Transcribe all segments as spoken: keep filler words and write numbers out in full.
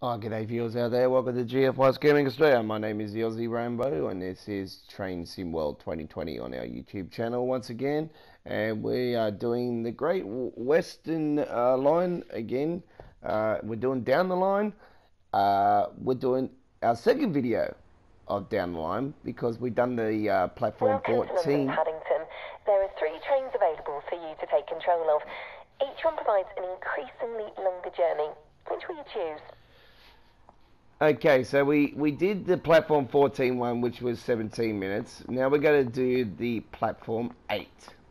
Oh, g'day viewers out there, welcome to G F Y's Gaming Australia. My name is the Aussie Rainbow and this is Train Sim World twenty twenty on our YouTube channel once again. And we are doing the Great Western uh, Line again. Uh, we're doing Down the Line. Uh, we're doing our second video of Down the Line because we've done the uh, Platform Welcome to London fourteen. Paddington. There are three trains available for you to take control of. Each one provides an increasingly longer journey. Which will you choose? Okay, so we, we did the Platform fourteen one, which was seventeen minutes. Now we're going to do the Platform eight.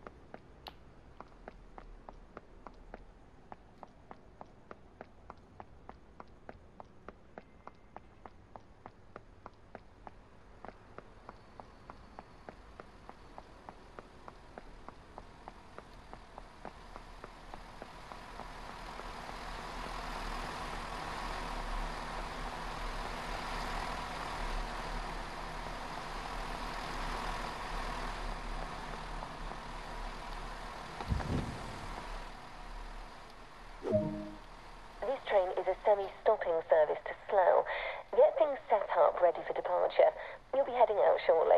This train is a semi-stopping service to Slough. Get things set up ready for departure. You'll be heading out shortly.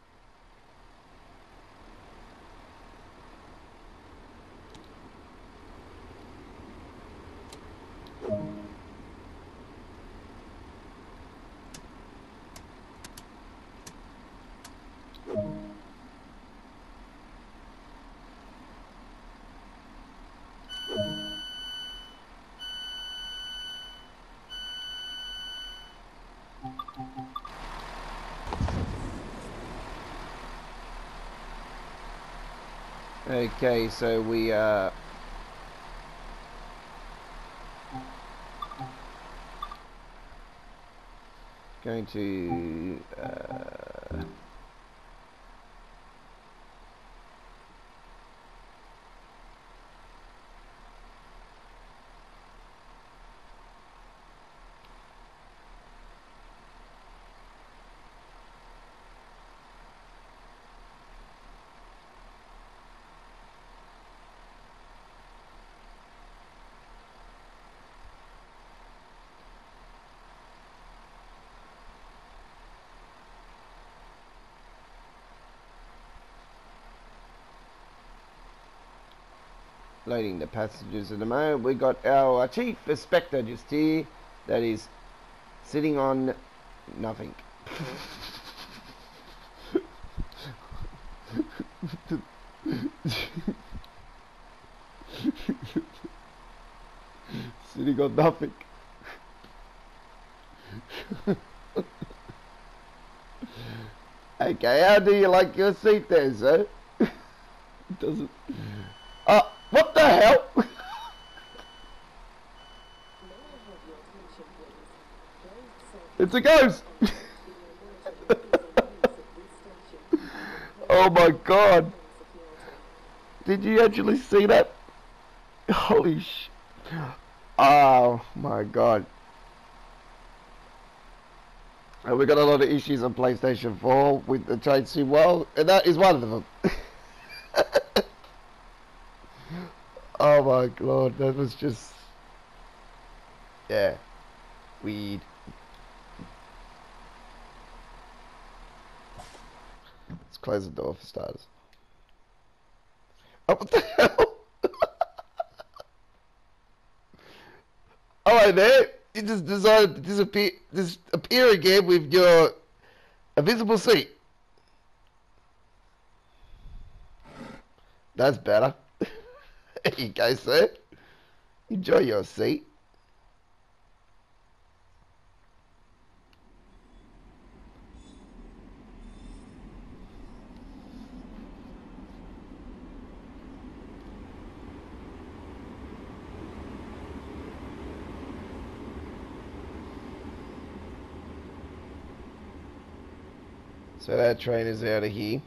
Okay, so we are going to uh, loading the passengers at the moment. We got our chief inspector just here that is sitting on nothing. Sitting on nothing. Okay, how do you like your seat there, sir? Doesn't. Oh, what the hell? It's a ghost! Oh my god! Did you actually see that? Holy sh... Oh my god. And we got a lot of issues on PlayStation four with the Train Sim World, and that is one of them. Oh my god, that was just... Yeah. Weird. Let's close the door for starters. Oh, what the hell? Oh, hey there. You just decided to disappear, disappear again with your invisible seat. That's better. There you go, sir. Enjoy your seat. So that train is out of here.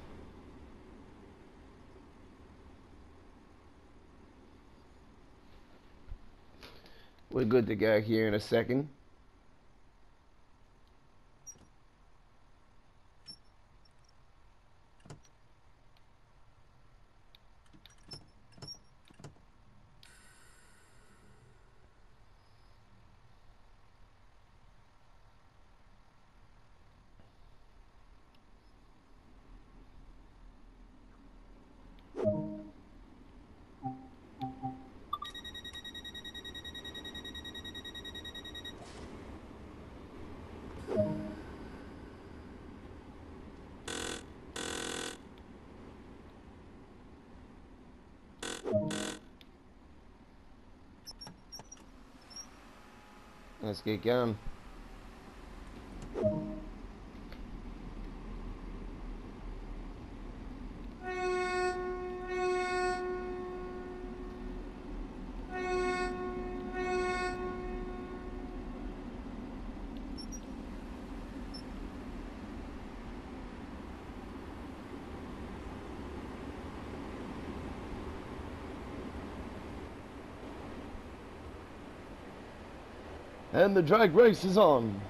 We're good to go here in a second. Let's get going. And the drag race is on.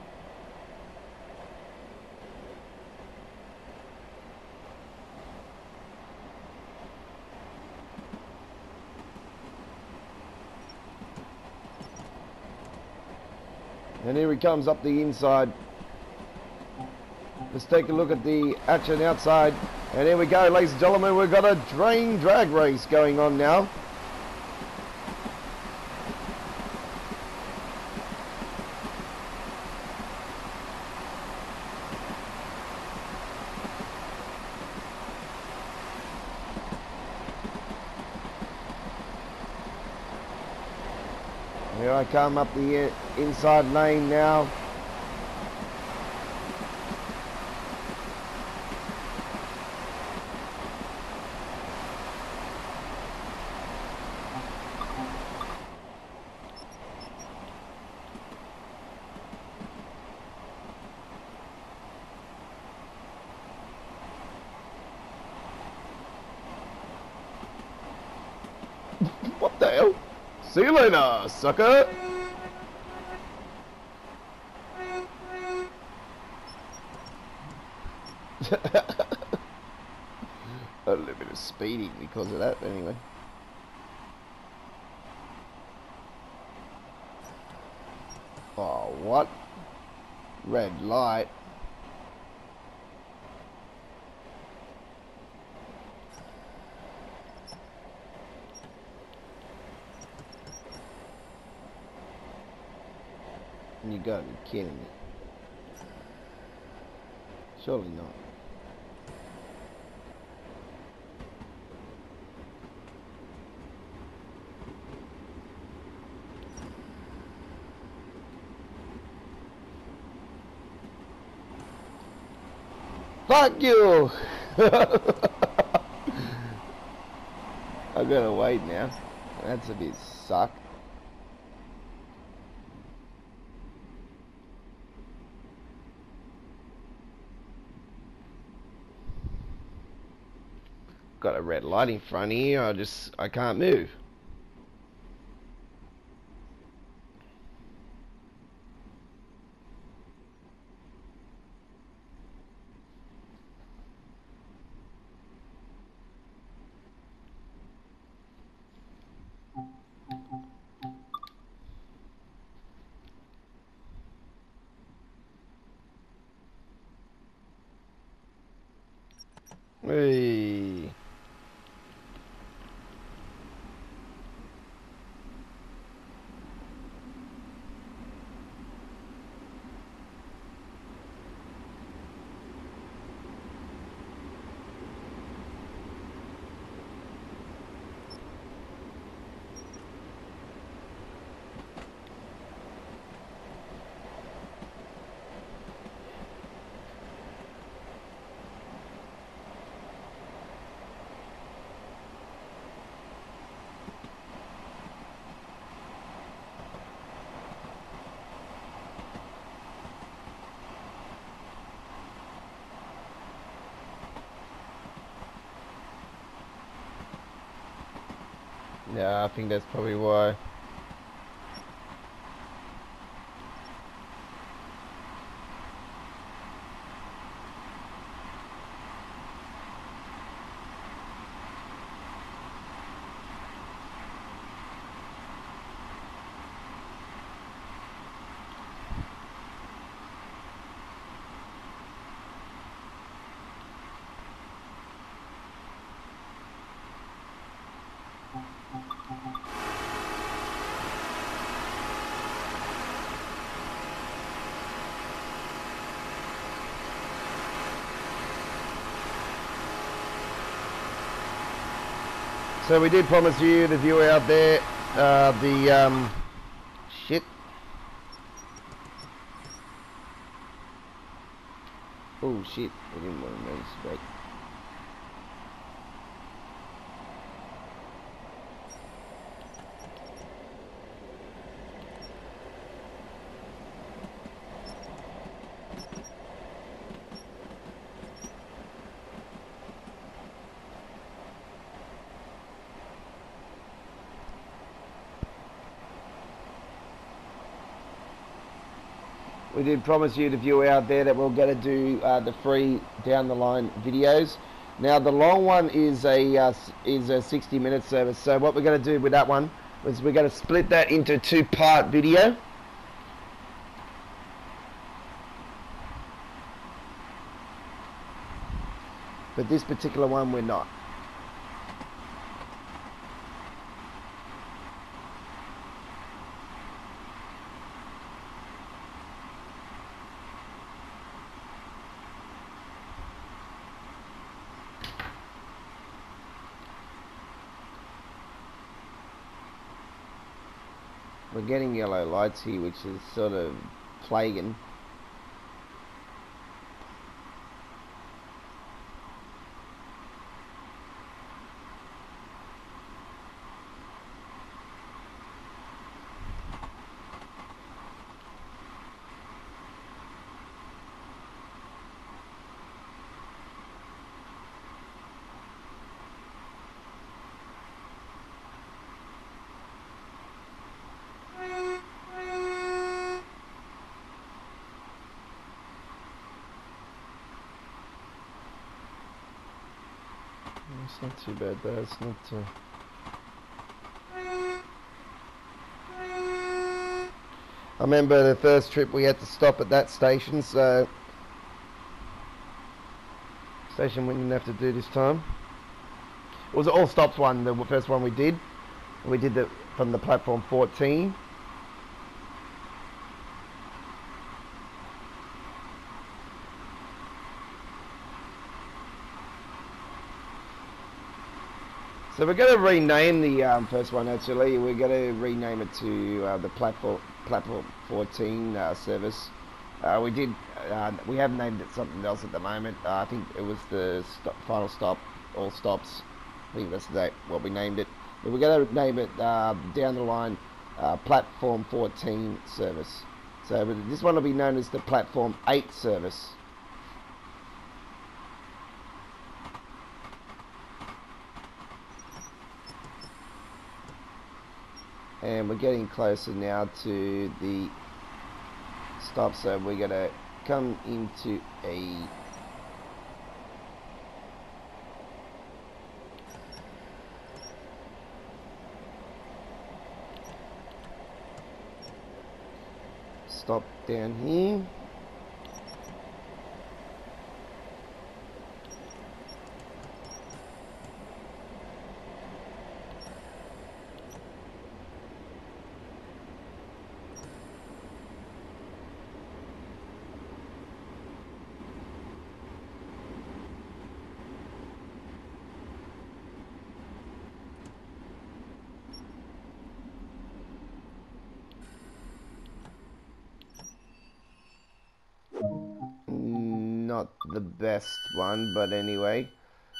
And here he comes up the inside. Let's take a look at the action outside. And here we go, ladies and gentlemen. We've got a train drag race going on now. Here I come up the inside lane now. What the hell? See you later, sucker! A little bit of speeding because of that, but anyway. Oh, what? Red light. You gotta be kidding me. Surely not. Fuck you! I'm gonna wait now. That's a bit suck. Got a red light in front here. I just I can't move. Hey. Yeah, I think that's probably why. So we did promise you, the viewer out there, uh, the um, shit. Oh shit, we didn't want to move straight. We did promise you, the viewer out there, that we're going to do uh, the free down the line videos. Now the long one is a uh, is a sixty minute service. So what we're going to do with that one is we're going to split that into two part video. But this particular one we're not. We're getting yellow lights here, which is sort of plaguing. It's not too bad though, it's not too... I remember the first trip we had to stop at that station, so... Station we didn't have to do this time. It was an all stops one, the first one we did. We did it from the platform fourteen. So we're going to rename the um, first one actually. We're going to rename it to uh, the platform platform fourteen uh, service. Uh, we did. Uh, we have named it something else at the moment. Uh, I think it was the stop, final stop, all stops. I think that's that, what we named it. But we're going to name it uh, down the line uh, platform fourteen service. So this one will be known as the platform eight service. And we're getting closer now to the stop, so we're going to come into a stop down here. Not the best one, but anyway.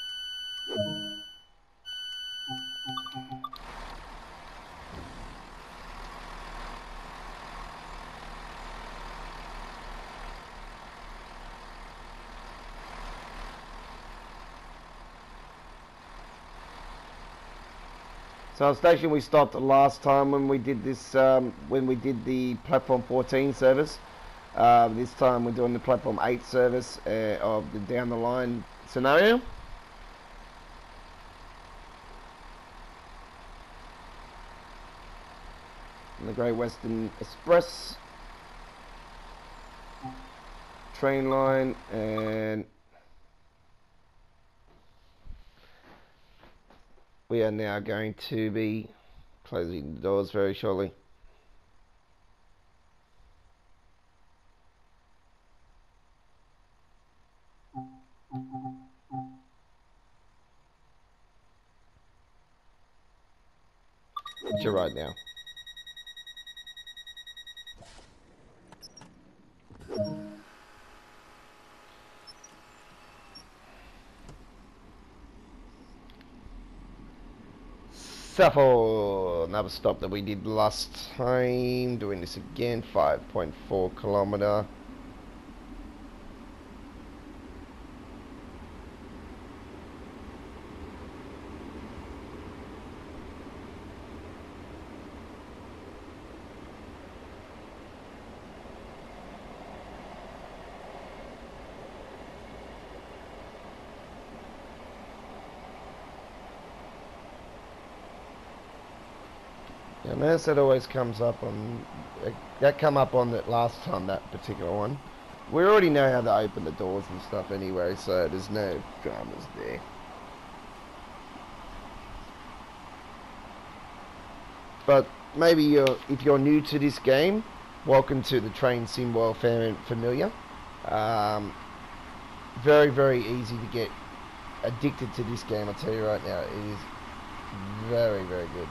So our station we stopped last time when we did this, um, when we did the platform fourteen service. Uh, this time we're doing the platform eight service uh, of the down the line scenario. And the Great Western Express train line, and we are now going to be closing the doors very shortly. It's your ride now. Shuffle, another stop that we did last time. Doing this again, five point four kilometer. I notice that always comes up on, that come up on that last time, that particular one. We already know how to open the doors and stuff anyway, so there's no dramas there. But maybe you're, if you're new to this game, welcome to the Train Sim World Familiar. Um, very, very easy to get addicted to this game, I tell you right now. It is very, very good.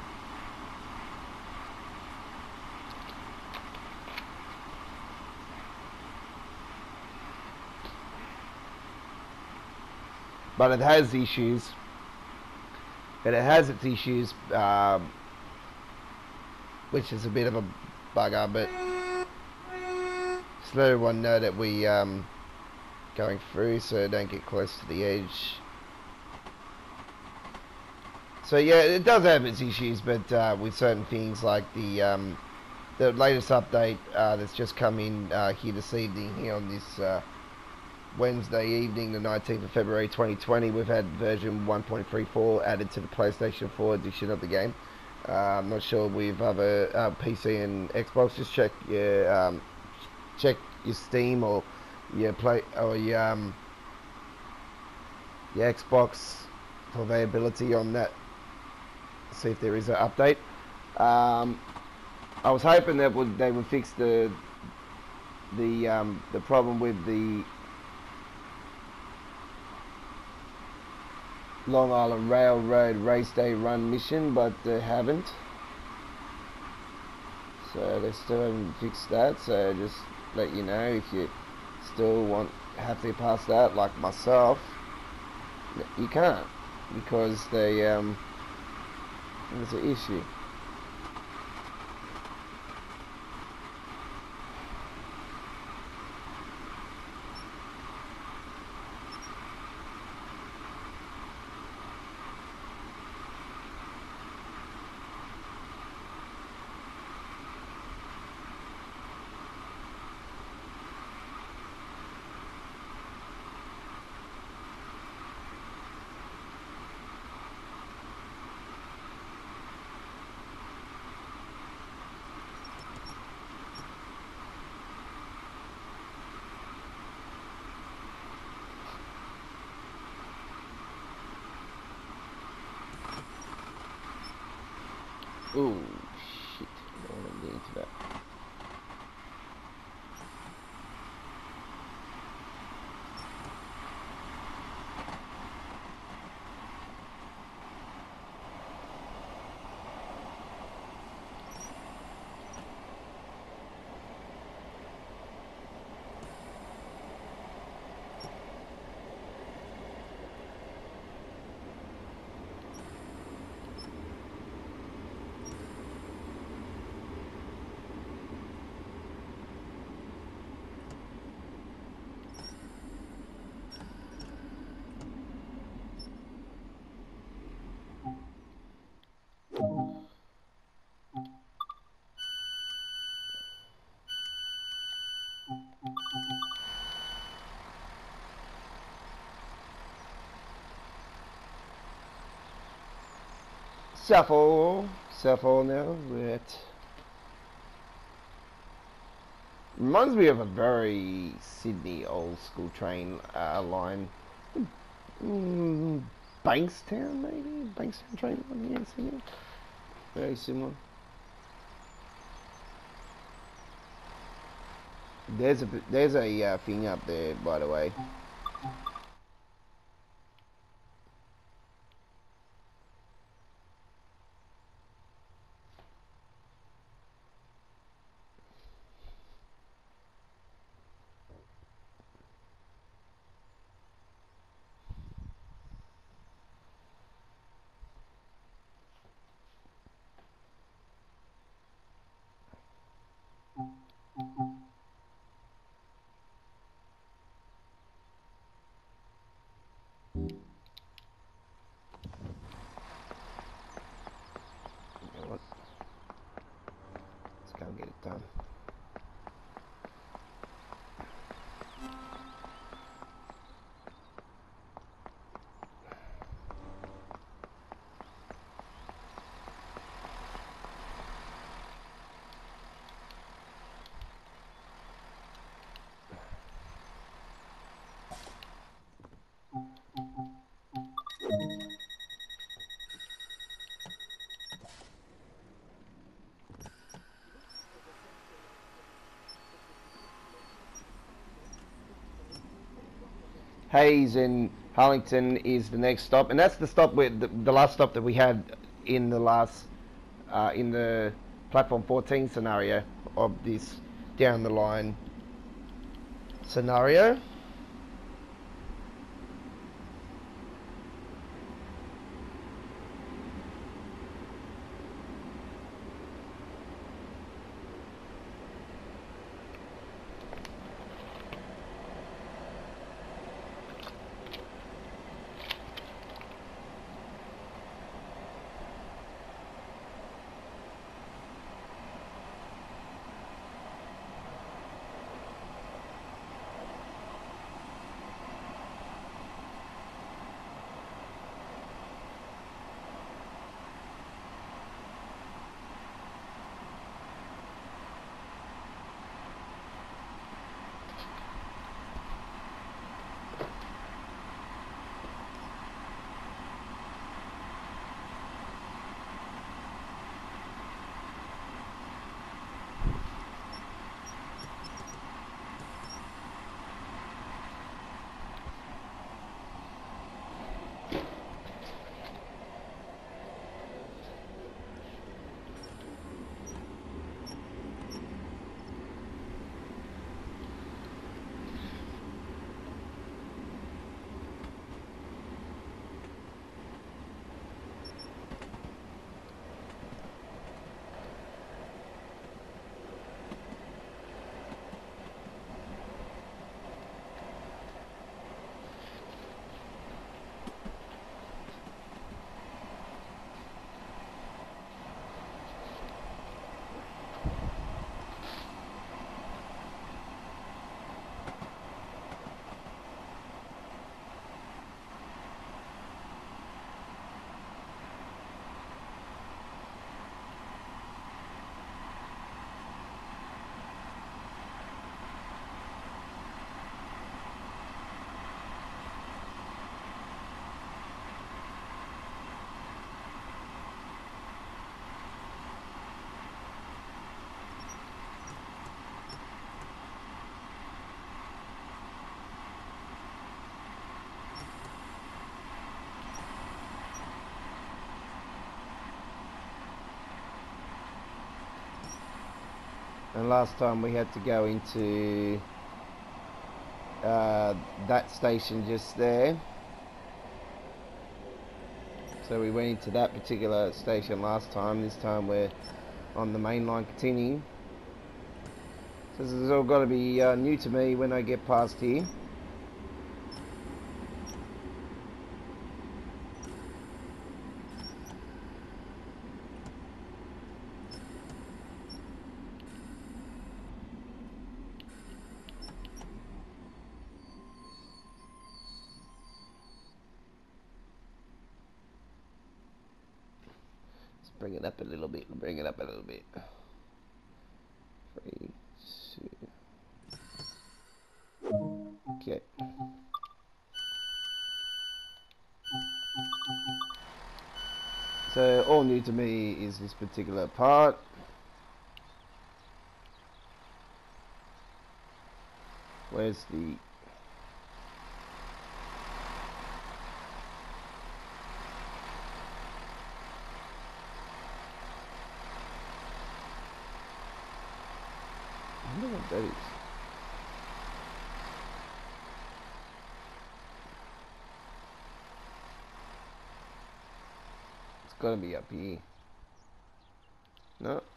But it has issues. And it has its issues, um, which is a bit of a bugger, but just let everyone know that we um, going through, so don't get close to the edge. So yeah, it does have its issues, but uh, with certain things like the um, the latest update uh, that's just come in uh, here this evening, here on this uh, Wednesday evening, the nineteenth of February twenty twenty, we've had version one point three four added to the PlayStation four edition of the game. Uh, I'm not sure with other uh, P C and Xbox. Just check your um, check your Steam or your play or your um, your Xbox for availability on that. See if there is an update. Um, I was hoping that would they would fix the the um, the problem with the Long Island Railroad race day run mission, but they haven't. So they still haven't fixed that. So just let you know, if you still want have to pass that, like myself, you can't, because they um, there's an issue. Oh shit! I don't want to get into that. Shuffle, shuffle now. It reminds me of a very Sydney old school train uh, line. Mm, Bankstown, maybe? Bankstown train line here in Sydney. Very similar. There's a there's a uh, thing up there, by the way. Hayes and Harlington is the next stop, and that's the stop where the, the last stop that we had in the last uh, in the platform fourteen scenario of this down the line scenario. And last time we had to go into uh, that station just there. So we went into that particular station last time. This time we're on the main line continuing. So this has all got to be uh, new to me when I get past here. Bring it up a little bit, bring it up a little bit. Three, two. Okay. So all new to me is this particular part. Where's the... I wonder what that is. It's gotta be up here. No.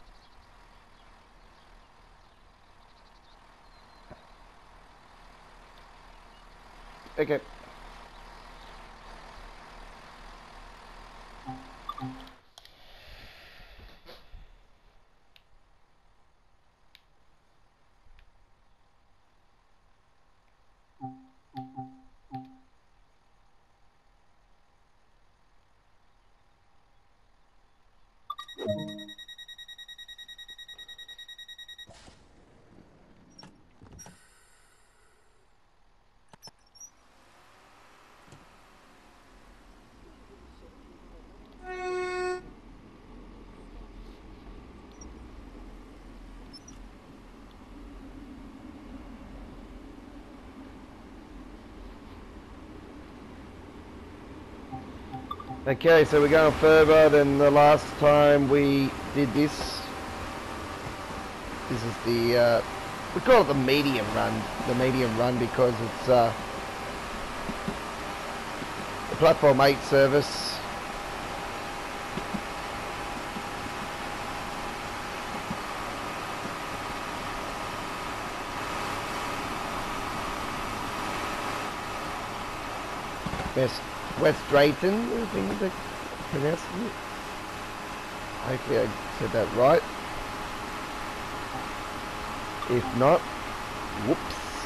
Okay. Okay, so we're going further than the last time we did this. This is the, uh, we call it the medium run. The medium run because it's uh, the Platform eight service. West, West Drayton, I think they pronounced it. Hopefully I said that right. If not, whoops.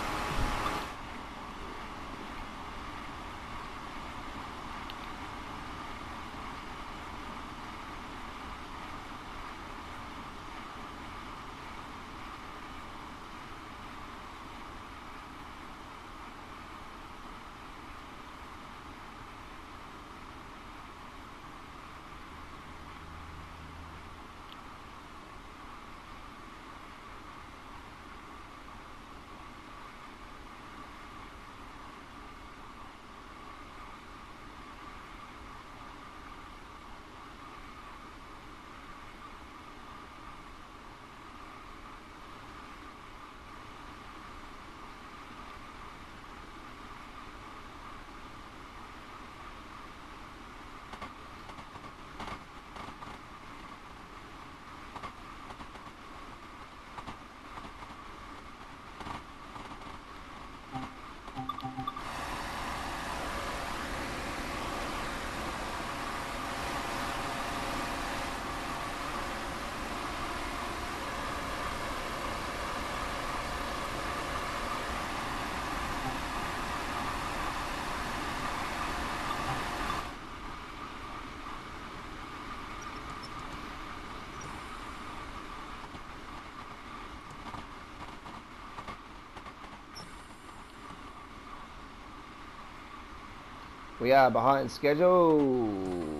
We are behind schedule.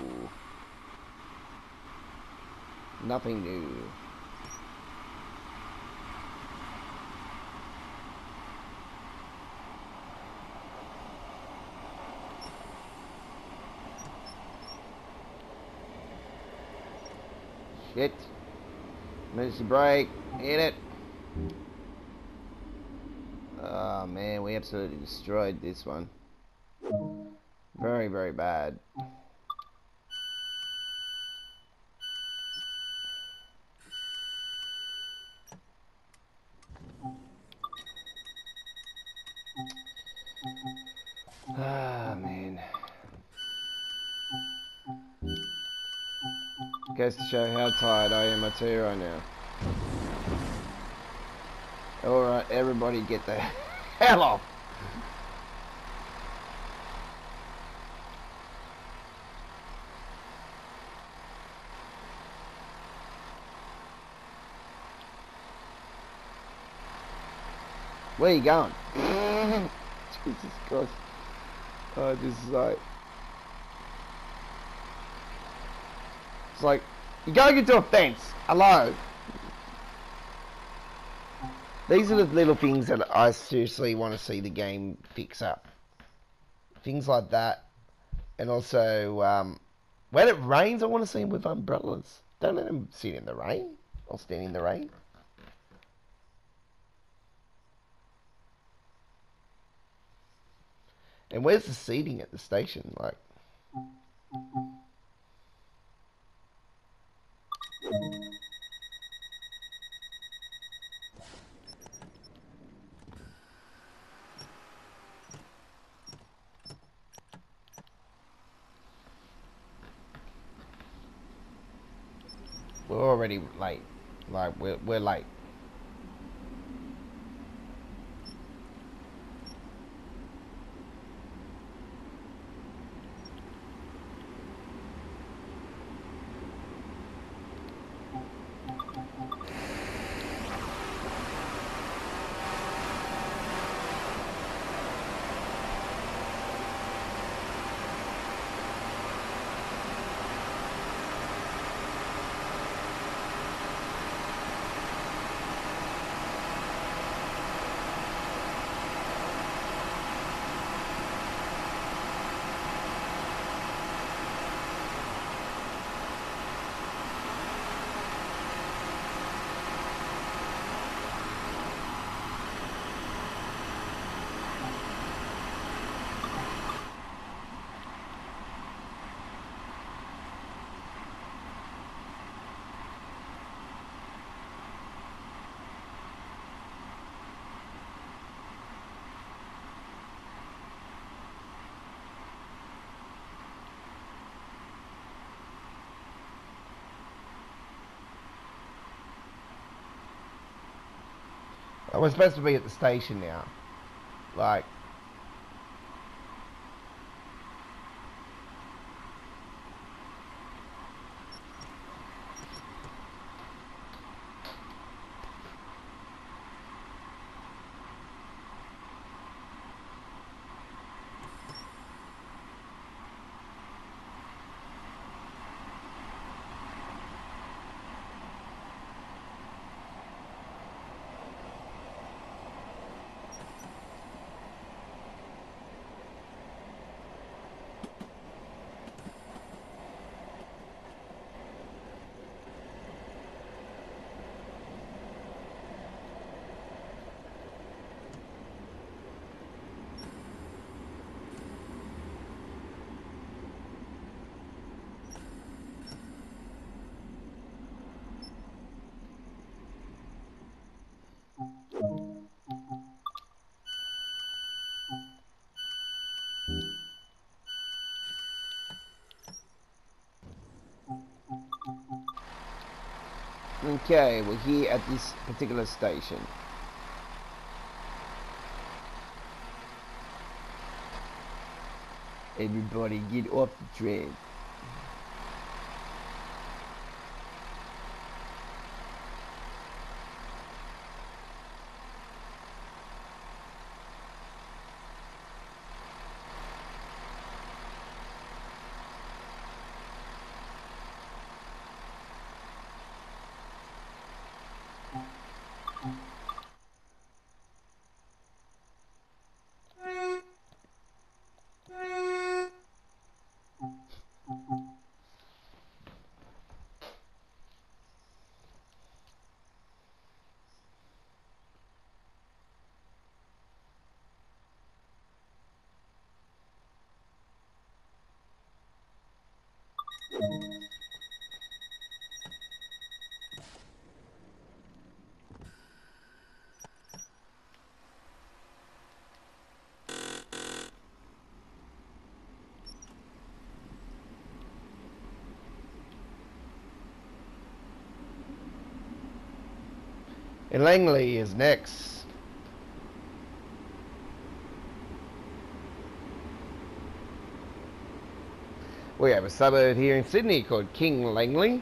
Nothing new. Shit. Emergency brake. Hit it. Oh man, we absolutely destroyed this one. Very, very bad. Ah, man. Goes to show how tired I am, I tell you right now. Alright, everybody get the hell off. Where are you going? Jesus Christ. Oh, this is like... It's like, you're going into a fence. Hello. These are the little things that I seriously want to see the game fix up. Things like that. And also, um, when it rains, I want to see them with umbrellas. Don't let them sit in the rain. Or stand in the rain. And where's the seating at the station? Like... We're already late. Like, we're, we're late. We're supposed to be at the station now. Like, okay, we're here at this particular station. Everybody get off the train. And Langley is next. We have a suburb here in Sydney called King Langley.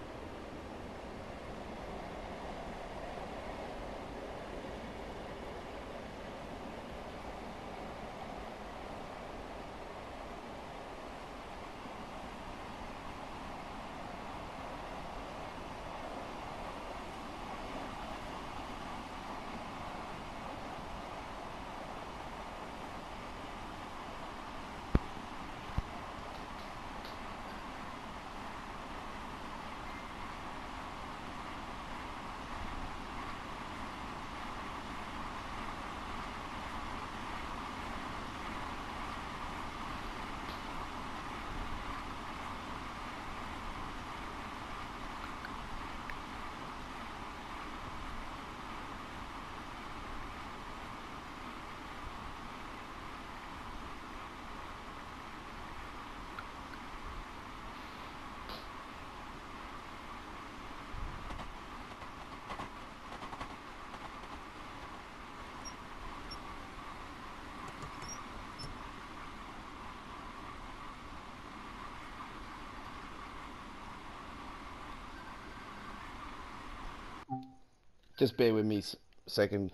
Just bear with me a second.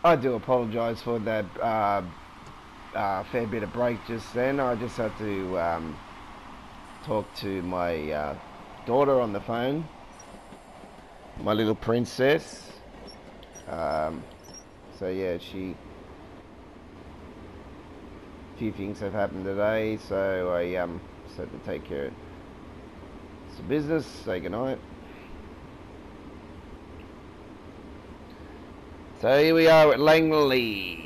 I do apologise for that uh, uh, fair bit of break just then. I just had to um, talk to my uh, daughter on the phone, my little princess. Um, so yeah, she. A few things have happened today, so I um, just had to take care of some business. Say goodnight. So here we are at Langley.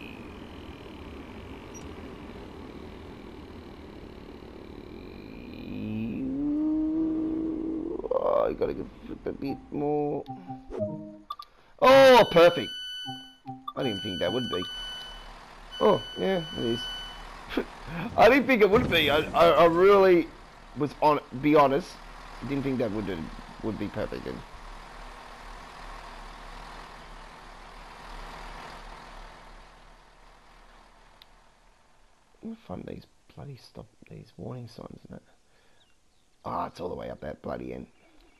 Oh, you gotta go flip a bit more. Oh, perfect. I didn't think that would be. Oh, yeah, it is. I didn't think it would be. I, I, I really was on. Be honest, didn't think that would would be perfect. Then. I'm gonna find these bloody stop these warning signs, isn't it? Ah, oh, it's all the way up that bloody end.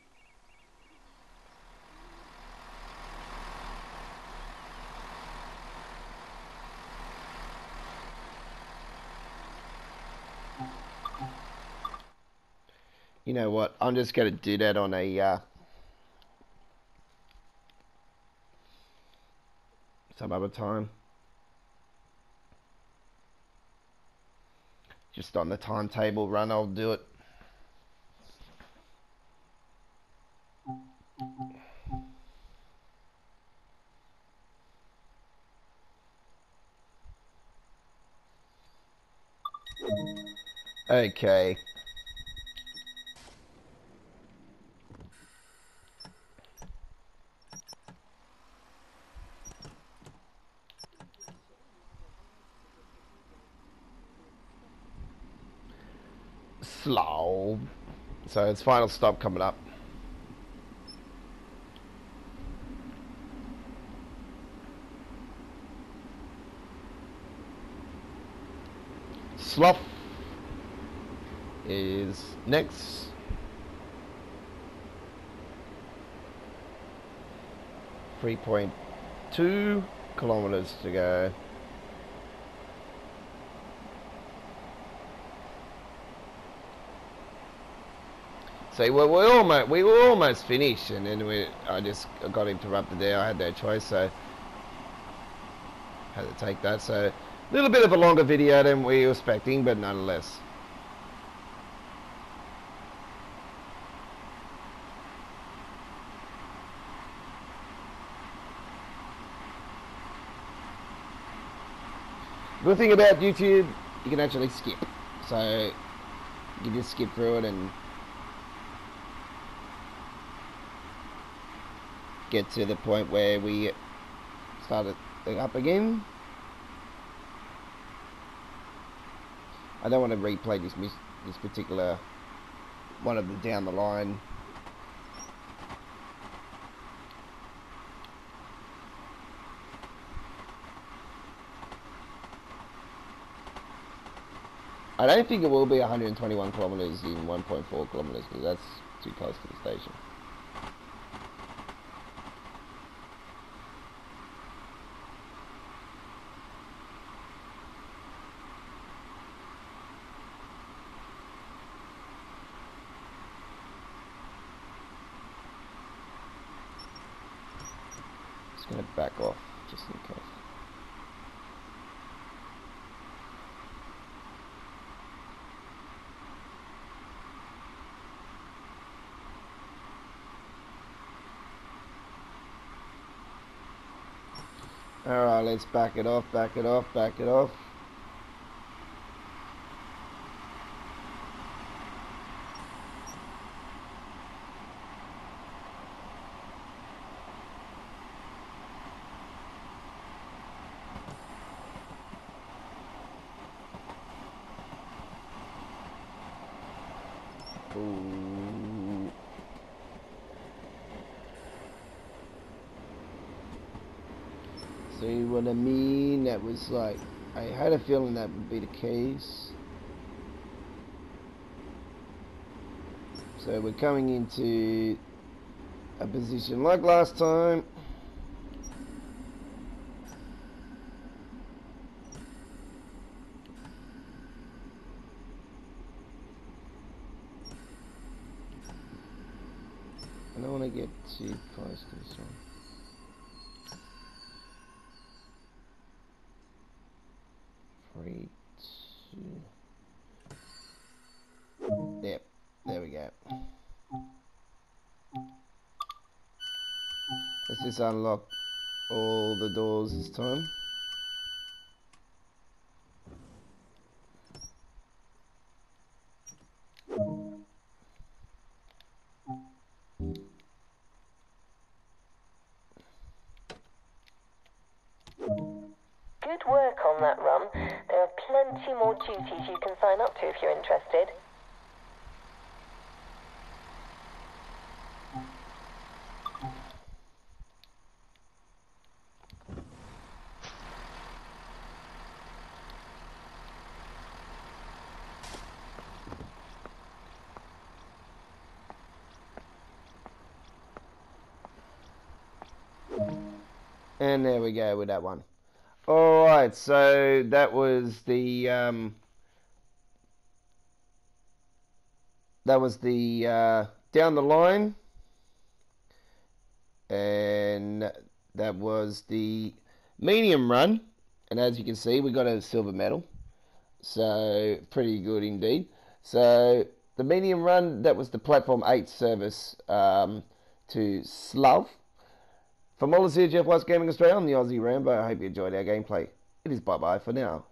You know what? I'm just gonna do that on a uh, some other time. Just on the timetable run, I'll do it. Okay. Slow. So it's final stop coming up. Slough is next. three point two kilometers to go. So we were almost we were almost finished, and then we I just got interrupted there. I had no choice, so had to take that. So a little bit of a longer video than we were expecting, but nonetheless. Good thing about YouTube, you can actually skip. So you just skip through it and get to the point where we started up again. I don't want to replay this this particular one of the down the line. I don't think it will be one hundred twenty-one kilometers in one point four kilometers because that's too close to the station. Just gonna back off just in case. Alright, let's back it off, back it off, back it off. Ooh. See what I mean? That was like, I had a feeling that would be the case. So we're coming into a position like last time. want to get too close to this one. Three, two. Yep, there we go. Let's just unlock all the doors this time. Good work on that run. There are plenty more duties you can sign up to if you're interested. And there we go with that one. Alright, so that was the um, that was the uh, down the line, and that was the medium run, and as you can see we got a silver medal, so pretty good indeed. So the medium run, that was the platform eight service um, to Slough. From all of us here, Jeff West Gaming Australia, I'm the Aussie Rambo. I hope you enjoyed our gameplay. It is bye bye for now.